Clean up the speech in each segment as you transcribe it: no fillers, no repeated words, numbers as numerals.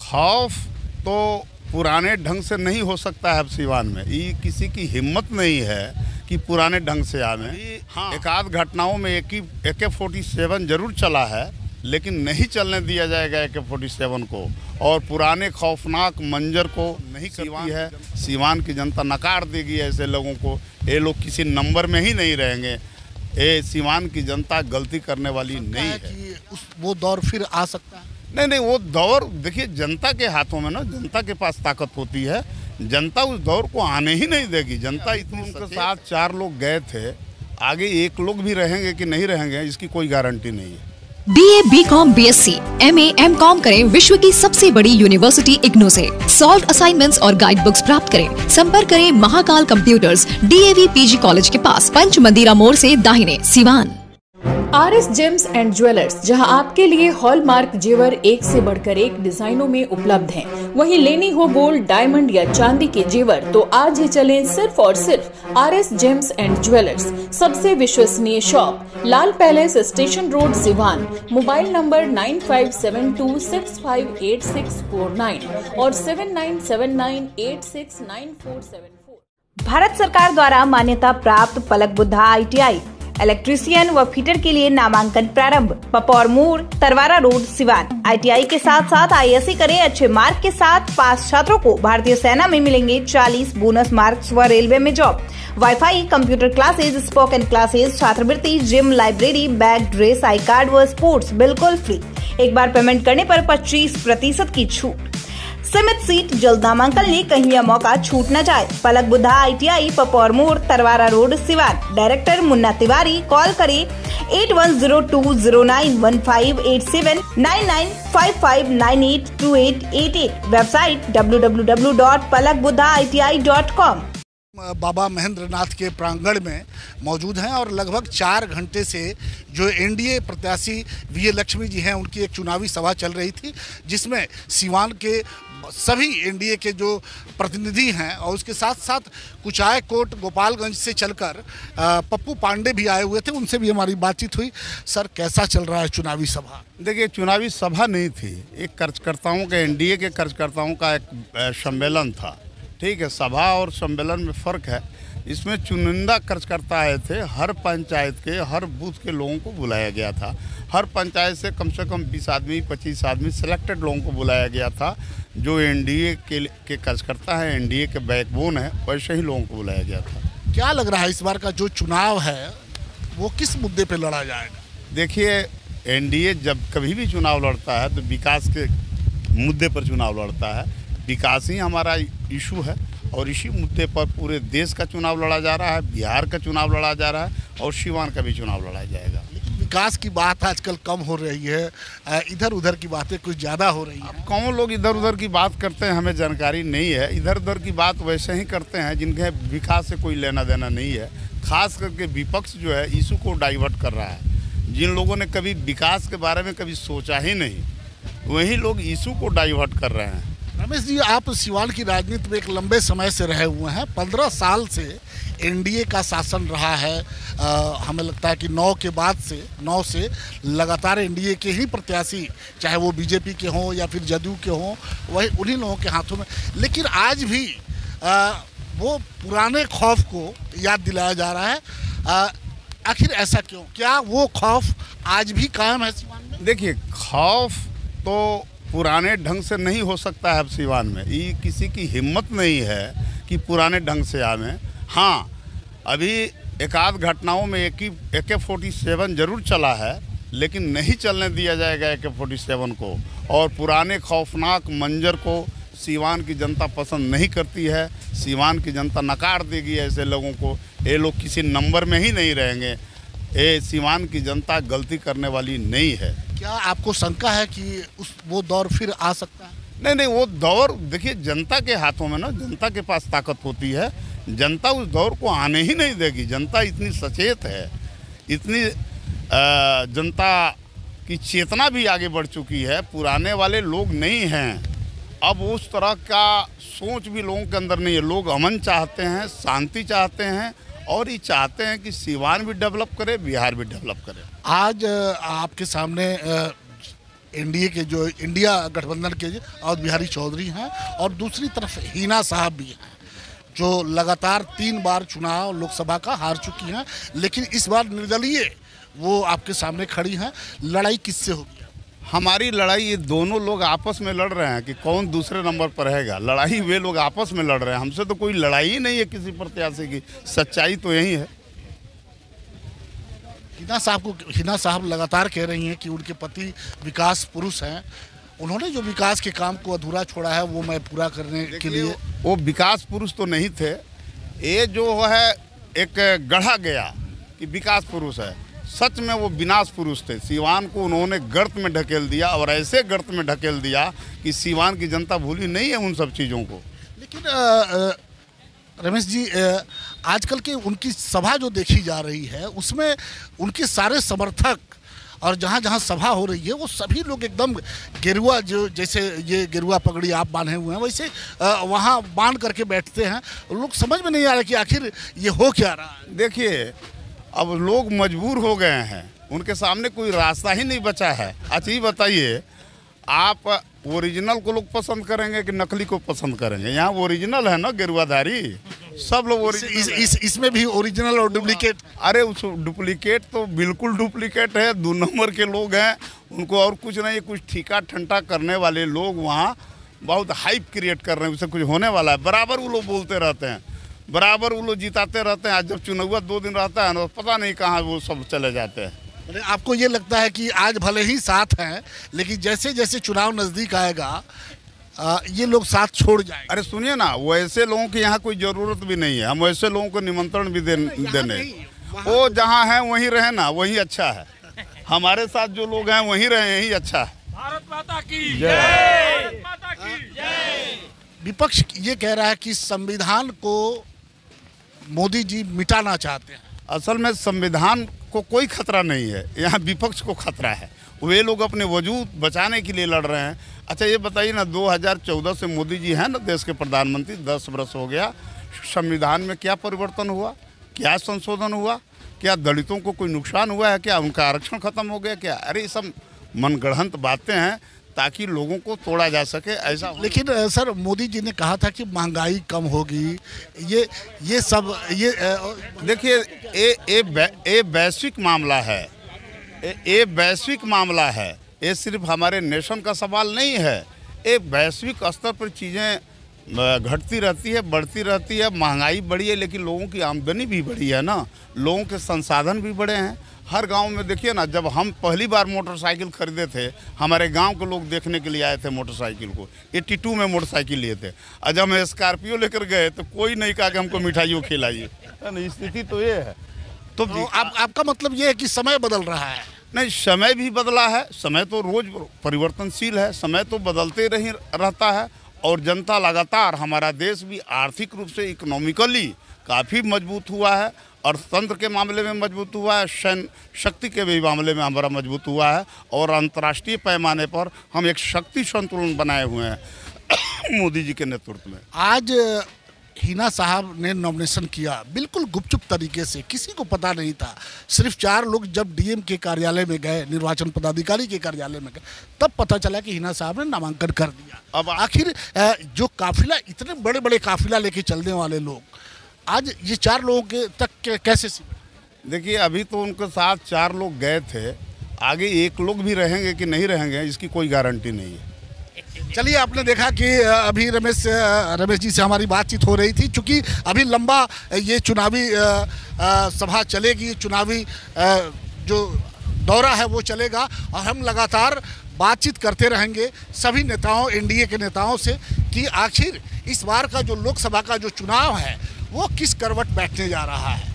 खौफ तो पुराने ढंग से नहीं हो सकता है अब सिवान में। ये किसी की हिम्मत नहीं है कि पुराने ढंग से आवे। हाँ, एक आध घटनाओं में AK-47 जरूर चला है, लेकिन नहीं चलने दिया जाएगा AK-47 को। और पुराने खौफनाक मंजर को नहीं करती है। सिवान की जनता नकार देगी ऐसे लोगों को। ये लोग किसी नंबर में ही नहीं रहेंगे। ये सिवान की जनता गलती करने वाली नहीं है कि वो दौर फिर आ सकता है। नहीं, वो दौर देखिए जनता के हाथों में ना, जनता के पास ताकत होती है। जनता उस दौर को आने ही नहीं देगी। जनता इतनी, उनके साथ 4 लोग गए थे, आगे 1 लोग भी रहेंगे कि नहीं रहेंगे इसकी कोई गारंटी नहीं है। BA, BCom, BSc, MA, MCom करें विश्व की सबसे बड़ी यूनिवर्सिटी इग्नू से। सॉल्व असाइनमेंट्स और गाइड बुक्स प्राप्त करें। संपर्क करें Mahakal computers, DAV PG college के पास, पंच मंदिरा मोड़ से दाहिने, Siwan. RS gems and jewellers, जहां आपके लिए हॉलमार्क जेवर एक से बढ़कर एक डिजाइनों में उपलब्ध हैं। वहीं लेनी हो गोल्ड, डायमंड या चांदी के जेवर तो आज ही चलें सिर्फ और सिर्फ RS जेम्स एंड ज्वेलर्स। सबसे विश्वसनीय shop, Lal palace, station road, Siwan. Mobile number 9572658649 और 7979869474। भारत सरकार द्वारा मान्यता प्राप्त पलक बुद्धा ITI इलेक्ट्रीशियन व फिटर के लिए नामांकन प्रारंभ। पपौर मोड़, तरवारा रोड, सिवान। ITI के साथ साथ ISC करें। अच्छे मार्क के साथ पास छात्रों को भारतीय सेना में मिलेंगे 40 बोनस मार्क्स व रेलवे में job. Wifi, computer classes, spoken classes, छात्रवृत्ति, gym, library, bag, dress, I card व स्पोर्ट्स बिल्कुल फ्री। एक बार पेमेंट करने पर 25% की छूट। सीमित सीट, जल्द नामांकन ले, कहीं यह मौका छूट न जाए। पलक बुद्धा ITI, पपौर मोड़, Tarwara road, Siwan. Director Munna Tiwari. Call करें 8102091587 9955982888। Website www.palakbuddhaiti.com। बाबा महेंद्रनाथ के प्रांगण में मौजूद हैं और लगभग 4 घंटे से जो NDA प्रत्याशी VA लक्ष्मी जी हैं उनकी एक चुनावी सभा चल रही थी, जिसमें सिवान के सभी NDA के जो प्रतिनिधि हैं और उसके साथ साथ कुचायकोट, गोपालगंज से चलकर पप्पू पांडे भी आए हुए थे। उनसे भी हमारी बातचीत हुई। सर, कैसा चल रहा है चुनावी सभा? देखिए, चुनावी सभा नहीं थी, एक कार्यकर्ताओं के NDA के कार्यकर्ताओं का एक सम्मेलन था। ठीक है, सभा और सम्मेलन में फ़र्क है। इसमें चुनिंदा कार्यकर्ता आए थे। हर पंचायत के, हर बूथ के लोगों को बुलाया गया था। हर पंचायत से कम 20 आदमी, 25 आदमी सिलेक्टेड लोगों को बुलाया गया था। जो NDA के कार्यकर्ता हैं, NDA के बैकबोन है, वैसे ही लोगों को बुलाया गया था। क्या लग रहा है इस बार का जो चुनाव है वो किस मुद्दे पे लड़ा जाएगा? देखिए, NDA जब कभी भी चुनाव लड़ता है तो विकास के मुद्दे पर चुनाव लड़ता है। विकास ही हमारा इशू है और इसी मुद्दे पर पूरे देश का चुनाव लड़ा जा रहा है, बिहार का चुनाव लड़ा जा रहा है और सिवान का भी चुनाव लड़ा जाएगा। लेकिन विकास की बात आजकल कम हो रही है, इधर उधर की बातें कुछ ज़्यादा हो रही हैं। कौन लोग इधर उधर की बात करते हैं, हमें जानकारी नहीं है। इधर उधर की बात वैसे ही करते हैं जिनके विकास से कोई लेना देना नहीं है। खास करके विपक्ष जो है इशू को डाइवर्ट कर रहा है। जिन लोगों ने कभी विकास के बारे में कभी सोचा ही नहीं, वही लोग इशू को डाइवर्ट कर रहे हैं। रमेश जी, आप सिवान की राजनीति में एक लंबे समय से रहे हुए हैं। 15 साल से NDA का शासन रहा है। हमें लगता है कि 9 से लगातार NDA के ही प्रत्याशी, चाहे वो BJP के हों या फिर जदयू के हों, वही उन्हीं लोगों के हाथों में। लेकिन आज भी वो पुराने खौफ को याद दिलाया जा रहा है। आखिर ऐसा क्यों? क्या वो खौफ आज भी कायम है सिवान में? देखिए, खौफ तो पुराने ढंग से नहीं हो सकता है अब सिवान में। ये किसी की हिम्मत नहीं है कि पुराने ढंग से आवे। हाँ, अभी एक आध घटनाओं में AK-47 जरूर चला है, लेकिन नहीं चलने दिया जाएगा AK-47 को। और पुराने खौफनाक मंजर को सिवान की जनता पसंद नहीं करती है। सिवान की जनता नकार देगी ऐसे लोगों को। ये लोग किसी नंबर में ही नहीं रहेंगे। ये सिवान की जनता गलती करने वाली नहीं है। क्या आपको शंका है कि वो दौर फिर आ सकता है? नहीं, वो दौर देखिए जनता के हाथों में ना, जनता के पास ताकत होती है। जनता उस दौर को आने ही नहीं देगी। जनता इतनी सचेत है, इतनी जनता की चेतना भी आगे बढ़ चुकी है। पुराने वाले लोग नहीं हैं। अब उस तरह का सोच भी लोगों के अंदर नहीं है। लोग अमन चाहते हैं, शांति चाहते हैं और ये चाहते हैं कि सिवान भी डेवलप करे, बिहार भी डेवलप करे। आज आपके सामने एनडीए के जो इंडिया गठबंधन के अवध बिहारी चौधरी हैं और दूसरी तरफ हिना साहब भी हैं जो लगातार 3 बार चुनाव लोकसभा का हार चुकी हैं, लेकिन इस बार निर्दलीय वो आपके सामने खड़ी हैं। लड़ाई किससे होगी? हमारी लड़ाई ये दोनों लोग आपस में लड़ रहे हैं कि कौन दूसरे नंबर पर रहेगा। लड़ाई वे लोग आपस में लड़ रहे हैं, हमसे तो कोई लड़ाई ही नहीं है किसी प्रत्याशी की। सच्चाई तो यही है। हिना साहब लगातार कह रही हैं कि उनके पति विकास पुरुष हैं, उन्होंने जो विकास के काम को अधूरा छोड़ा है वो मैं पूरा करने के लिए। वो विकास पुरुष तो नहीं थे, ये जो है एक गढ़ा गया कि विकास पुरुष है, सच में वो विनाश पुरुष थे। सीवान को उन्होंने गर्त में ढकेल दिया और ऐसे गर्त में ढकेल दिया कि सीवान की जनता भूली नहीं है उन सब चीज़ों को। लेकिन रमेश जी, आजकल के उनकी सभा जो देखी जा रही है उसमें उनके सारे समर्थक और जहाँ जहाँ सभा हो रही है वो सभी लोग एकदम गेरुआ, जो जैसे ये गेरुआ पगड़ी आप बांधे हुए हैं वैसे वहाँ बांध करके बैठते हैं। लोग समझ में नहीं आ रहा कि आखिर ये हो क्या रहा है। देखिए, अब लोग मजबूर हो गए हैं, उनके सामने कोई रास्ता ही नहीं बचा है। अच्छा ये बताइए, आप ओरिजिनल को लोग पसंद करेंगे कि नकली को पसंद करेंगे? यहाँ ओरिजिनल है ना गेरुआधारी, सब लोग ओरिजिनल। इसमें भी ओरिजिनल और डुप्लीकेट। अरे उस डुप्लीकेट तो बिल्कुल डुप्लीकेट है, 2 नंबर के लोग हैं, उनको और कुछ नहीं, कुछ ठीका ठंडा करने वाले लोग वहाँ बहुत हाइप क्रिएट कर रहे हैं, उससे कुछ होने वाला है। बराबर वो लोग बोलते रहते हैं, बराबर वो लोग जिताते रहते हैं। आज जब चुनाव 2 दिन रहता है ना, पता नहीं कहाँ वो सब चले जाते हैं। आपको ये लगता है कि आज भले ही साथ हैं, लेकिन जैसे जैसे चुनाव नज़दीक आएगा ये लोग साथ छोड़ जाएंगे? अरे सुनिए ना, वैसे लोगों की यहाँ कोई ज़रूरत भी नहीं है, हम वैसे लोगों को निमंत्रण भी देने वो जहाँ हैं वहीं रहे ना, वही अच्छा है। हमारे साथ जो लोग हैं वहीं रहे, यही अच्छा है। भारत माता की जय, भारत माता की जय। विपक्ष ये कह रहा है कि संविधान को मोदी जी मिटाना चाहते हैं। असल में संविधान को कोई खतरा नहीं है, यहाँ विपक्ष को खतरा है। वे लोग अपने वजूद बचाने के लिए लड़ रहे हैं। अच्छा ये बताइए ना, 2014 से मोदी जी हैं ना देश के प्रधानमंत्री, 10 वर्ष हो गया। संविधान में क्या परिवर्तन हुआ, क्या संशोधन हुआ, क्या दलितों को कोई नुकसान हुआ है, क्या उनका आरक्षण खत्म हो गया क्या? अरे ये सब मनगढ़ंत बातें हैं ताकि लोगों को तोड़ा जा सके, ऐसा। लेकिन सर, मोदी जी ने कहा था कि महंगाई कम होगी, ये सब ये देखिए, ये वैश्विक मामला है, ये वैश्विक मामला है। ये सिर्फ हमारे नेशन का सवाल नहीं है, ये वैश्विक स्तर पर चीज़ें घटती रहती है, बढ़ती रहती है। महंगाई बढ़ी है लेकिन लोगों की आमदनी भी बढ़ी है ना, लोगों के संसाधन भी बढ़े हैं। हर गांव में देखिए ना, जब हम पहली बार मोटरसाइकिल खरीदे थे, हमारे गांव के लोग देखने के लिए आए थे मोटरसाइकिल को। 82 में मोटरसाइकिल लिए थे, और जब हम स्कॉर्पियो लेकर गए तो कोई नहीं कहा कि हमको मिठाइयों खिलाइए। स्थिति तो ये है। तो आपका मतलब ये है कि समय बदल रहा है? नहीं, समय भी बदला है, समय तो रोज परिवर्तनशील है, समय तो बदलते रहता है। और जनता लगातार, हमारा देश भी आर्थिक रूप से इकोनॉमिकली काफ़ी मजबूत हुआ है, अर्थतंत्र के मामले में मजबूत हुआ है, सैन्य शक्ति के भी मामले में हमारा मजबूत हुआ है, और अंतर्राष्ट्रीय पैमाने पर हम एक शक्ति संतुलन बनाए हुए हैं मोदी जी के नेतृत्व में। आज हिना साहब ने नॉमिनेशन किया बिल्कुल गुपचुप तरीके से, किसी को पता नहीं था। सिर्फ 4 लोग जब डीएम के कार्यालय में गए, निर्वाचन पदाधिकारी के कार्यालय में गए, तब पता चला कि हिना साहब ने नामांकन कर दिया। अब आखिर जो काफिला, इतने बड़े बड़े काफिला लेके चलने वाले लोग, आज ये 4 लोगों के तक कैसे? देखिए, अभी तो उनके साथ 4 लोग गए थे, आगे 1 लोग भी रहेंगे कि नहीं रहेंगे इसकी कोई गारंटी नहीं है। चलिए, आपने देखा कि अभी रमेश जी से हमारी बातचीत हो रही थी। चूँकि अभी लंबा ये चुनावी सभा चलेगी, चुनावी जो दौरा है वो चलेगा, और हम लगातार बातचीत करते रहेंगे सभी नेताओं, एनडीए के नेताओं से, कि आखिर इस बार का जो लोकसभा का जो चुनाव है वो किस करवट बैठने जा रहा है।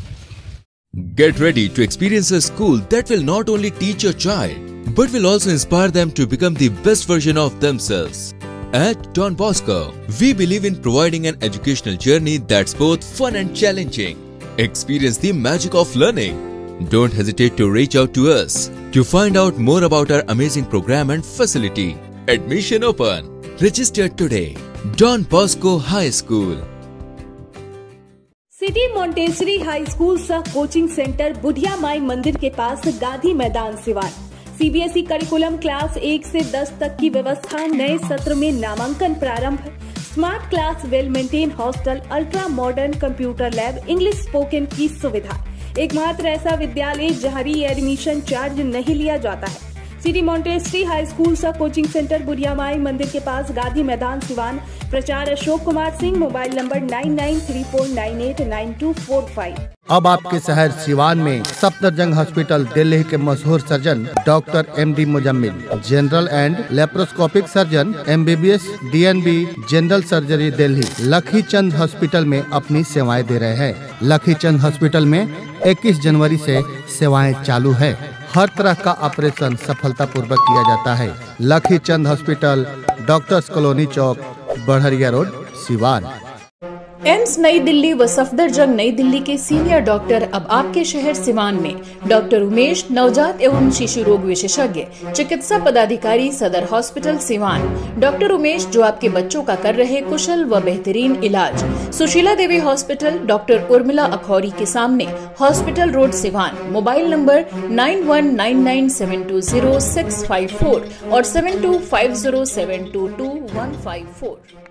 Get ready to experience a school that will not only teach your child, but will also inspire them to become the best version of themselves. At Don Bosco, we believe in providing an educational journey that's both fun and challenging. Experience the magic of learning. Don't hesitate to reach out to us to find out more about our amazing program and facility. Admission open. Register today. Don Bosco High School. City Montessori high school सह coaching centre Budhiya Mai मंदिर के पास Gandhi Maidan Siwan. CBSE curriculum class 1 से 10 तक की व्यवस्था, नए सत्र में नामांकन प्रारंभ। Smart class, well maintain hostel, ultra modern computer lab, English spoken की सुविधा। एकमात्र ऐसा विद्यालय जहां री एडमिशन चार्ज नहीं लिया जाता है। सिटी मॉन्टेसरी हाई स्कूल सा कोचिंग सेंटर, बुढ़िया माई मंदिर के पास, गांधी मैदान, सिवान। प्रचार अशोक कुमार सिंह, मोबाइल नंबर 9934989245। अब आपके शहर सिवान में सफदरजंग हॉस्पिटल, दिल्ली के मशहूर surgeon doctor MD Muzammil, general and laparoscopic surgeon, MBBS, DNB, general surgery Delhi, Lakhichand hospital में अपनी सेवाएं दे रहे हैं। लखीचंद हॉस्पिटल में 21 जनवरी से सेवाएं चालू है। हर तरह का ऑपरेशन सफलतापूर्वक किया जाता है। लखीचंद हॉस्पिटल, डॉक्टर्स कॉलोनी चौक, बढ़रिया रोड, सिवान। एम्स नई दिल्ली व सफदरजंग नई दिल्ली के सीनियर डॉक्टर अब आपके शहर सिवान में। डॉक्टर उमेश, नवजात एवं शिशु रोग विशेषज्ञ, चिकित्सा पदाधिकारी, सदर हॉस्पिटल सिवान। डॉक्टर उमेश जो आपके बच्चों का कर रहे कुशल व बेहतरीन इलाज। सुशीला देवी हॉस्पिटल, डॉक्टर उर्मिला अखौरी के सामने, hospital road Siwan. Mobile number 9199720654 और 7250722154।